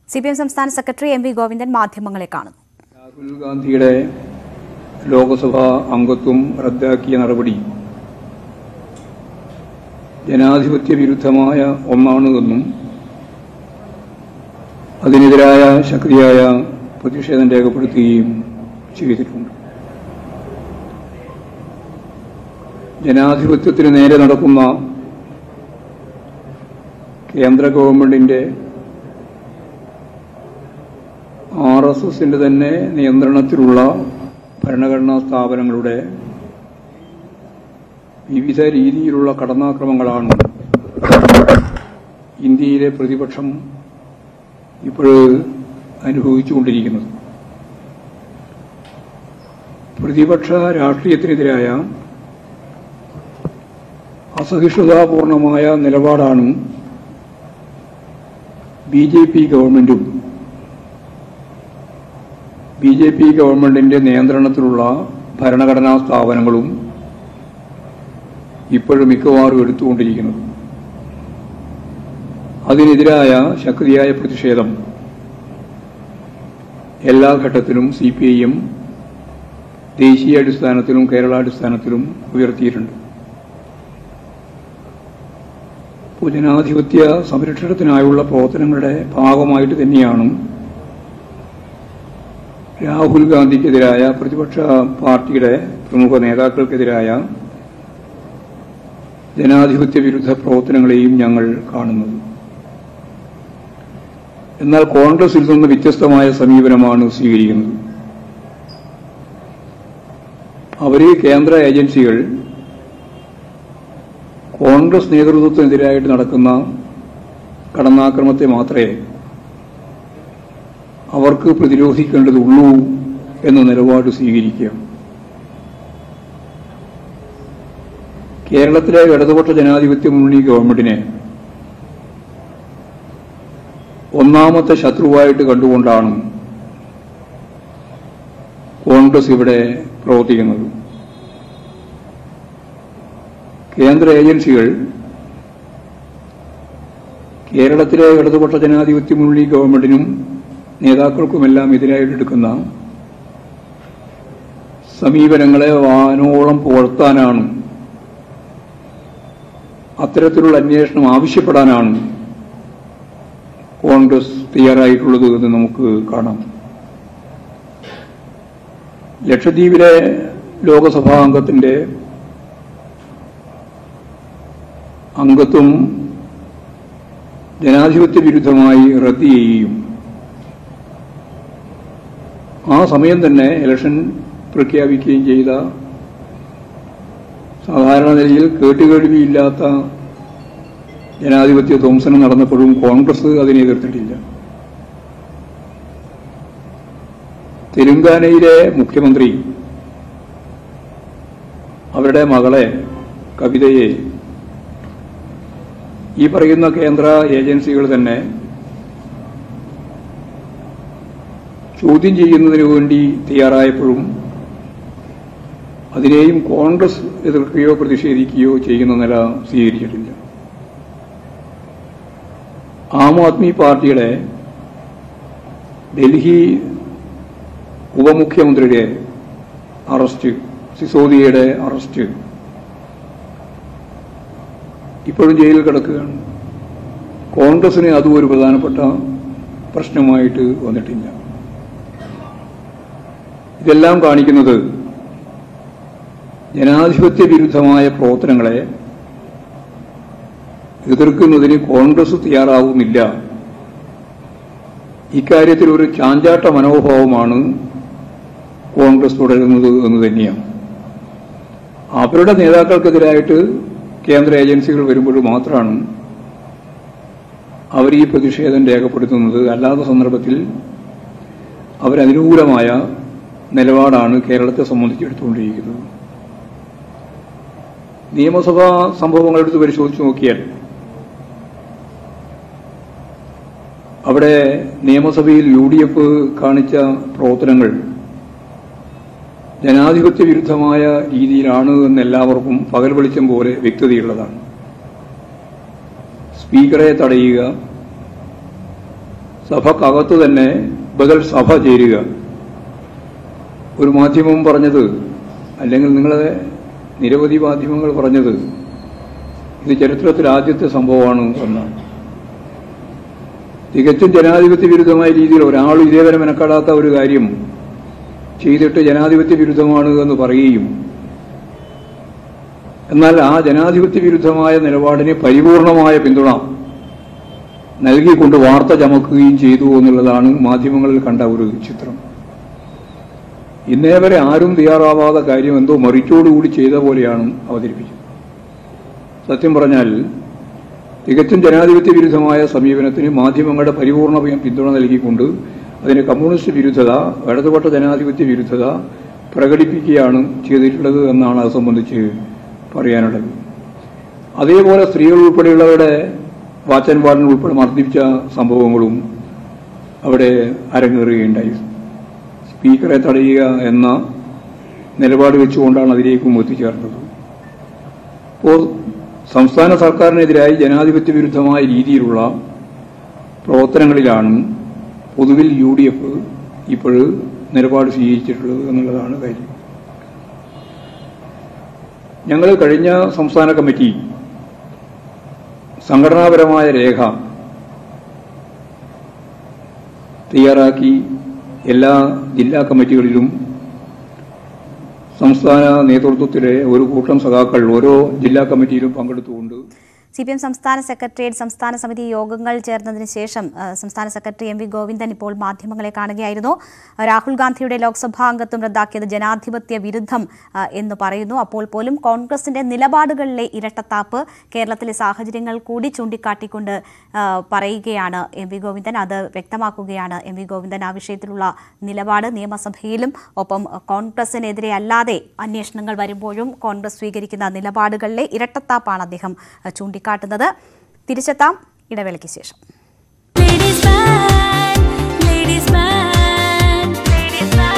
CPM സംസ്ഥാന secretary M V Govindan മാധ്യമങ്ങളെ കാണുന്നു. രാഹുൽ ഗാന്ധിയുടെ ലോകസഭാ അംഗത്വം റദ്ദാക്കിയ നടപടി ജനാധിപത്യ വിരുദ്ധമായ ഒന്നാണെന്നും അതിനെതിരായ ശക്തിയായ പ്രതിഷേധം രേഖപ്പെടുത്തുകയും ചെയ്തിട്ടുണ്ട്. ജനാധിപത്യത്തിന് നേരെ നടക്കുന്ന കേന്ദ്ര ഗവൺമെന്റിന്റെ RSSന്റെ തന്നെ നിയന്ത്രണത്തിലുള്ള ഭരണഘടനാ സ്ഥാപനങ്ങളുടെ വിവിധ രീതിയിലുള്ള കടന്നാക്രമങ്ങളാണ് ഇന്ത്യയിലെ പ്രതിപക്ഷം ഇപ്പോൾ അനുഭവിച്ചുകൊണ്ടിരിക്കുന്നത്. പ്രതിപക്ഷ രാഷ്ട്രീയത്തിനെതിരായ അസഹിഷ്ണുതാപൂർണമായ നിലപാടാണ് BJP ഗവൺമെന്റും BJP ഗവൺമെന്റിന്റെ നിയന്ത്രണത്തിലുള്ള ഭരണഘടനാ സ്ഥാപനങ്ങളും ഇപ്പോഴും മിക്കവാറും എടുത്തുകൊണ്ടിരിക്കുന്നത്. അതിനെതിരായ ശക്തിയായ പ്രതിഷേധം എല്ലാ ഘട്ടത്തിലും CPM ദേശീയാടിസ്ഥാനത്തിലും കേരളാടിസ്ഥാനത്തിലും ഉയർത്തിയിട്ടുണ്ട്. ജനാധിപത്യ സംരക്ഷണത്തിനായുള്ള പ്രവർത്തനങ്ങളുടെ ഭാഗമായിട്ട് തന്നെയാണ് രാഹുൽ ഗാന്ധിക്കെതിരായ പ്രതിപക്ഷ പാർട്ടിയുടെ പ്രമുഖ നേതാക്കൾക്കെതിരായ ജനാധിപത്യ വിരുദ്ധ പ്രവർത്തനങ്ങളെയും ഞങ്ങൾ കാണുന്നത്. എന്നാൽ കോൺഗ്രസിൽ നിന്ന് വ്യത്യസ്തമായ സമീപനമാണ് സ്വീകരിക്കുന്നത്. അവരെ കേന്ദ്ര ഏജൻസികൾ കോൺഗ്രസ് നേതൃത്വത്തിനെതിരായിട്ട് നടക്കുന്ന കടന്നാക്രമത്തെ മാത്രമേ അവർക്ക് പ്രതിരോധിക്കേണ്ടതുള്ളൂ എന്ന നിലപാട് സ്വീകരിക്കുക. കേരളത്തിലെ ഇടതുപക്ഷ ജനാധിപത്യ മുന്നണി ഗവൺമെന്റിനെ ഒന്നാമത്തെ ശത്രുവായിട്ട് കണ്ടുകൊണ്ടാണ് കോൺഗ്രസ് ഇവിടെ പ്രവർത്തിക്കുന്നത്. കേന്ദ്ര ഏജൻസികൾ കേരളത്തിലെ ഇടതുപക്ഷ ജനാധിപത്യ മുന്നണി ഗവൺമെന്റിനും നേതാക്കൾക്കുമെല്ലാം എതിരായിട്ടെടുക്കുന്ന സമീപനങ്ങളെ വാനോളം പുകഴ്ത്താനാണ്, അത്തരത്തിലുള്ള അന്വേഷണം ആവശ്യപ്പെടാനാണ് കോൺഗ്രസ് തയ്യാറായിട്ടുള്ളത് എന്ന് നമുക്ക് കാണാം. ലക്ഷദ്വീപിലെ ലോകസഭാ അംഗത്തിന്റെ അംഗത്വം ജനാധിപത്യ വിരുദ്ധമായി റദ്ദ് ചെയ്യുകയും ആ സമയം തന്നെ ഇലക്ഷൻ പ്രഖ്യാപിക്കുകയും ചെയ്ത സാധാരണ നിലയിൽ കേട്ടുകേൾവിയില്ലാത്ത ജനാധിപത്യ ധ്വംസനം നടന്നപ്പോഴും കോൺഗ്രസ് അതിനെ എതിർത്തിട്ടില്ല. തെലങ്കാനയിലെ മുഖ്യമന്ത്രി അവരുടെ മകളെ കവിതയെ ഈ പറയുന്ന കേന്ദ്ര ഏജൻസികൾ തന്നെ ചോദ്യം ചെയ്യുന്നതിനു വേണ്ടി തയ്യാറായപ്പോഴും അതിനെയും കോൺഗ്രസ് എതിർക്കുകയോ പ്രതിഷേധിക്കുകയോ ചെയ്യുന്ന നില സ്വീകരിച്ചിട്ടില്ല. ആം ആദ്മി പാർട്ടിയുടെ ഡൽഹി ഉപമുഖ്യമന്ത്രിയുടെ അറസ്റ്റ്, സിസോദിയയുടെ അറസ്റ്റ് ഇപ്പോഴും ജയിലിൽ കിടക്കുകയാണ്. കോൺഗ്രസിന് അതും ഒരു പ്രധാനപ്പെട്ട പ്രശ്നമായിട്ട് വന്നിട്ടില്ല. ഇതെല്ലാം കാണിക്കുന്നത് ജനാധിപത്യ വിരുദ്ധമായ പ്രവർത്തനങ്ങളെ എതിർക്കുന്നതിന് കോൺഗ്രസ് തയ്യാറാവുന്നില്ല. ഇക്കാര്യത്തിൽ ഒരു ചാഞ്ചാട്ട മനോഭാവമാണ് കോൺഗ്രസ് തുടരുന്നത് എന്ന് തന്നെയാണ്. അവരുടെ നേതാക്കൾക്കെതിരായിട്ട് കേന്ദ്ര ഏജൻസികൾ വരുമ്പോൾ മാത്രമാണ് അവർ ഈ പ്രതിഷേധം രേഖപ്പെടുത്തുന്നത്. അല്ലാത്ത സന്ദർഭത്തിൽ അവരനുകൂലമായ നിലപാടാണ് കേരളത്തെ സംബന്ധിച്ചെടുത്തുകൊണ്ടിരിക്കുന്നത്. നിയമസഭാ സംഭവങ്ങളെടുത്ത് പരിശോധിച്ച് നോക്കിയാൽ അവിടെ നിയമസഭയിൽ UDF കാണിച്ച പ്രവർത്തനങ്ങൾ ജനാധിപത്യ വിരുദ്ധമായ രീതിയിലാണ് എന്ന് എല്ലാവർക്കും പകൽ വെളിച്ചം പോലെ വ്യക്തതയുള്ളതാണ്. സ്പീക്കറെ തടയുക, സഭക്കകത്ത് തന്നെ ബദൽ സഭ ചേരുക. ഒരു മാധ്യമം പറഞ്ഞത്, അല്ലെങ്കിൽ നിങ്ങളെ നിരവധി മാധ്യമങ്ങൾ പറഞ്ഞത്, ഇത് ചരിത്രത്തിൽ ആദ്യത്തെ സംഭവമാണ് എന്നാണ്. തികച്ചും ജനാധിപത്യ വിരുദ്ധമായ രീതിയിൽ ഒരാൾ ഇതേവരെ മെനക്കെടാത്ത ഒരു കാര്യം ചെയ്തിട്ട് ജനാധിപത്യ വിരുദ്ധമാണ് എന്ന് പറയുകയും എന്നാൽ ആ ജനാധിപത്യ വിരുദ്ധമായ നിലപാടിന് പരിപൂർണമായ പിന്തുണ നൽകിക്കൊണ്ട് വാർത്ത ചമക്കുകയും ചെയ്തു എന്നുള്ളതാണ് മാധ്യമങ്ങളിൽ കണ്ട ഒരു ചിത്രം. ഇന്നേ വരെ ആരും തയ്യാറാവാത്ത കാര്യം എന്തോ മറിച്ചോടുകൂടി ചെയ്ത പോലെയാണ് അവതരിപ്പിച്ചത്. സത്യം പറഞ്ഞാൽ തികച്ചും ജനാധിപത്യ വിരുദ്ധമായ സമീപനത്തിന് മാധ്യമങ്ങളുടെ പരിപൂർണ പിന്തുണ നൽകിക്കൊണ്ട് അതിന് കമ്മ്യൂണിസ്റ്റ് വിരുദ്ധത, ഇടതുപക്ഷ ജനാധിപത്യ വിരുദ്ധത പ്രകടിപ്പിക്കുകയാണ് ചെയ്തിട്ടുള്ളത് എന്നാണ് അത് സംബന്ധിച്ച് പറയാനുള്ളത്. അതേപോലെ സ്ത്രീകൾ ഉൾപ്പെടെയുള്ളവരുടെ വാച്ചൻ വാർഡിന് ഉൾപ്പെടെ മർദ്ദിച്ച സംഭവങ്ങളും അവിടെ അരങ്ങേറുകയുണ്ടായി. സ്പീക്കറെ തടയുക എന്ന നിലപാട് വെച്ചുകൊണ്ടാണ് അതിലേക്കും എത്തിച്ചേർന്നത്. അപ്പോൾ സംസ്ഥാന സർക്കാരിനെതിരായി ജനാധിപത്യ വിരുദ്ധമായ രീതിയിലുള്ള പ്രവർത്തനങ്ങളിലാണ് പൊതുവിൽ UDF ഇപ്പോൾ നിലപാട് സ്വീകരിച്ചിട്ടുള്ളത് എന്നുള്ളതാണ് കാര്യം. ഞങ്ങൾ കഴിഞ്ഞ സംസ്ഥാന കമ്മിറ്റി സംഘടനാപരമായ രേഖ തയ്യാറാക്കി എല്ലാ ജില്ലാ കമ്മിറ്റികളിലും സംസ്ഥാന നേതൃത്വത്തിലെ ഒരു കൂട്ടം സഖാക്കൾ ഓരോ ജില്ലാ കമ്മിറ്റിയിലും പങ്കെടുത്തുകൊണ്ട് CPM സംസ്ഥാന സെക്രട്ടേറിയറ്റ് സംസ്ഥാന സമിതി യോഗങ്ങൾ ചേർന്നതിന് ശേഷം സംസ്ഥാന സെക്രട്ടറി M V ഗോവിന്ദൻ ഇപ്പോൾ മാധ്യമങ്ങളെ കാണുകയായിരുന്നു. രാഹുൽ ഗാന്ധിയുടെ ലോക്സഭാ അംഗത്വം റദ്ദാക്കിയത് ജനാധിപത്യ വിരുദ്ധം എന്ന് പറയുന്നു. അപ്പോൾ പോലും കോൺഗ്രസിന്റെ നിലപാടുകളിലെ ഇരട്ടത്താപ്പ് കേരളത്തിലെ സാഹചര്യങ്ങൾ കൂടി ചൂണ്ടിക്കാട്ടിക്കൊണ്ട് പറയുകയാണ് M V ഗോവിന്ദൻ. അത് വ്യക്തമാക്കുകയാണ് M V ഗോവിന്ദൻ. ആ വിഷയത്തിലുള്ള നിലപാട് നിയമസഭയിലും ഒപ്പം കോൺഗ്രസിനെതിരെ അല്ലാതെ അന്വേഷണങ്ങൾ വരുമ്പോഴും കോൺഗ്രസ് സ്വീകരിക്കുന്ന നിലപാടുകളിലെ ഇരട്ടത്താപ്പാണ് അദ്ദേഹം ചൂണ്ടിക്കാട്ടുന്നത്. തിരിച്ചെത്താം ഇടവേളയ്ക്ക് ശേഷം.